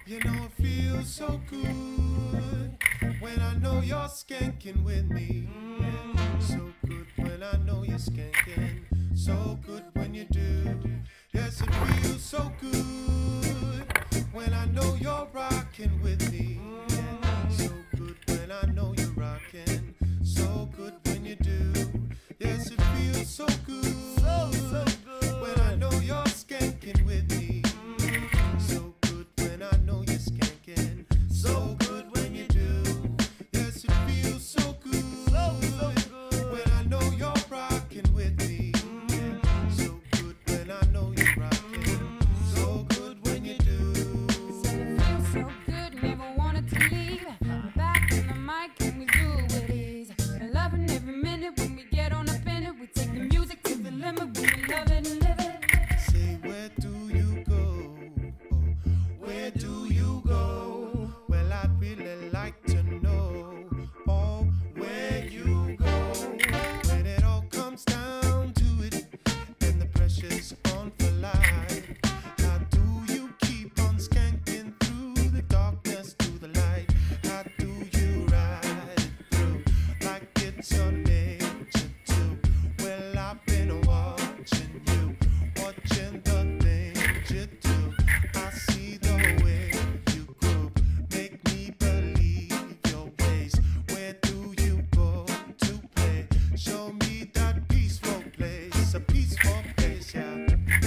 You know it feels so good when I know you're skanking with me. Yeah. So good when I know you're skanking. So good when you do. Yes, it feels so good when I know you're rocking with me. Yeah. So good when I know you're rocking. So good when you do. Yes, it feels so good. So good when I know you're skanking with me. So good when I know you're skanking. So good when you do. Yes, it feels so good. So good when I know you're rocking with me. Yeah. So good when I know you're rocking. So good when you do. Said it feels so good, never wanted to leave. Back in the mic and we do it with ease. Loving every minute when we get on up in it. We take the music to the limit, we love it and live it. Say, where do you go? Where do you go? Well, I'd really like to know. Oh, where you go? When it all comes down to it, and the pressure's on for life. How do you keep on skanking through the darkness to the light? How do you ride it through like it's your nature too? Well, I've been watching you, watching the things you do. I see the way you groove, make me believe your ways. Where do you go to play? Show me that peaceful place, a peaceful place, yeah.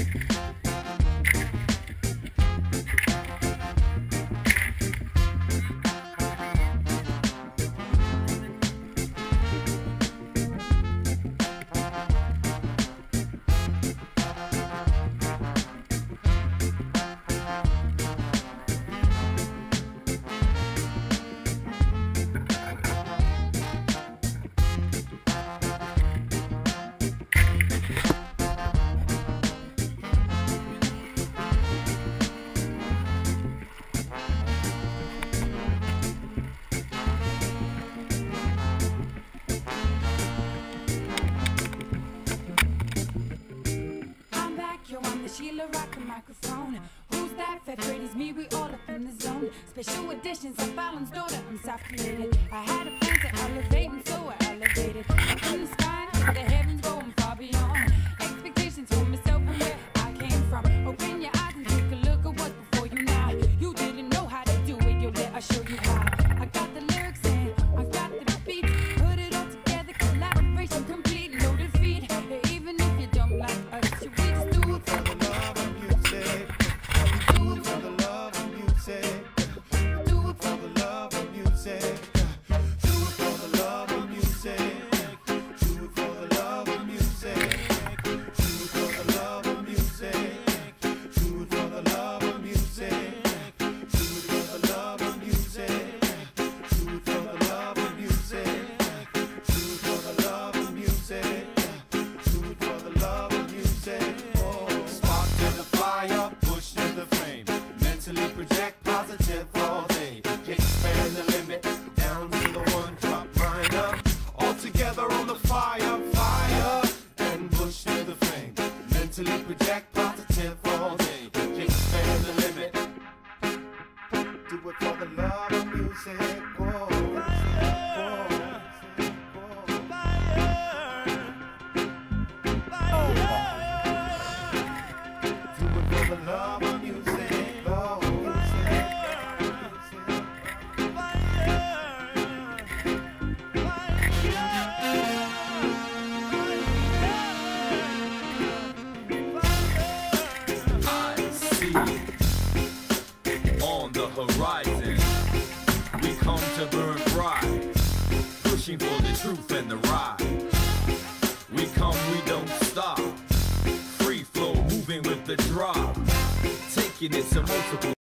I'm back, yo, I'm the Sheila rockin' microphone. Who's that? Fat Freddy's me, we all up in the zone. Special editions, I'm Fallon's daughter, I'm self-created. I had a plan to elevate, and so I elevated. Up in the sky, the heavens going far beyond expectations for myself and where I came from. Open your eyes and take a look at what's before you now. You didn't know how to do it, yo, let I'll show you how. I got the lyrics and I got the beat. Put it all together, collaboration complete, no defeat. Even if you don't like us, you we just do it for For the love of music, do it for the love of music, do it for the love of music, do it for the love of music, do it for the love of music, do it for the love of music, do it for the love of music, do it for the love of music, do it for the love of music, do it for the love of music, do it for the love of music. Oh, spark to the fire, push to the flame. Mentally project positive all day. Expand the limit down to the one drop minor. All together on the fire, fire, and push to the flame. Mentally project positive all day. Expand the limit. Do it for the love of music. Oh, do it for the love of music. Oh, I see on the horizon. We come to burn bright, pushing for the truth and the right. We come, we don't stop. Free flow, moving with the drop, taking it to multiple.